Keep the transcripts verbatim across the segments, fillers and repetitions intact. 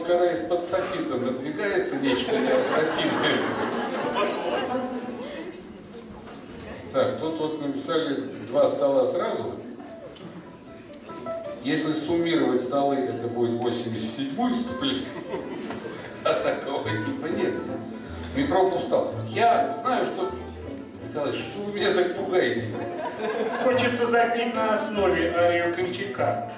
когда из-под софита надвигается нечто неотвратимое. Так, тут вот написали два стола сразу. Если суммировать столы, это будет восемьдесят седьмой столик. А такого типа нет. Микроб устал. Я знаю, что... Николай, что вы меня так пугаете? Хочется запить на основе арию Кончака.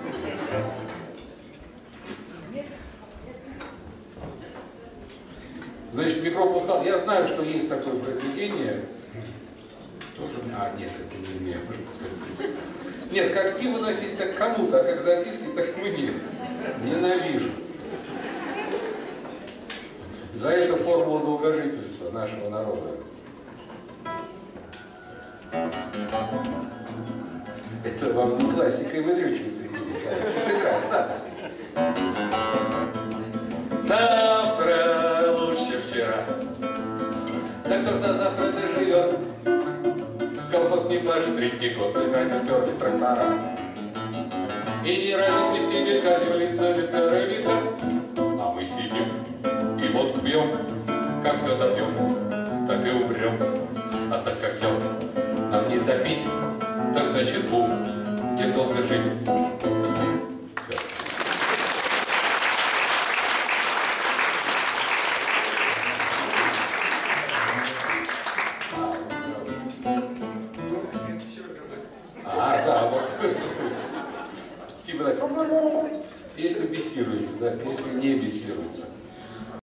Значит, микроб устал. Я знаю, что есть такое произведение. Тоже... А, нет, это не мне. Нет, как пиво носить, так кому-то, а как записки, так мне. Ненавижу. За это формула долгожительства нашего народа. Это вам не классика и выдрючивается, играет, да. Завтра лучше вчера. Так кто ж до завтра доживет? Колхоз не плачет, третий год, цыгане сперли трактора. И не разит стебелька землица без старой века. А мы сидим и водку пьем, как все допьем, так и умрем. А так как все нам не допить, так значит будем долго жить. А, да, вот. Типа так. Песня бесируется, да, песня не бесируется.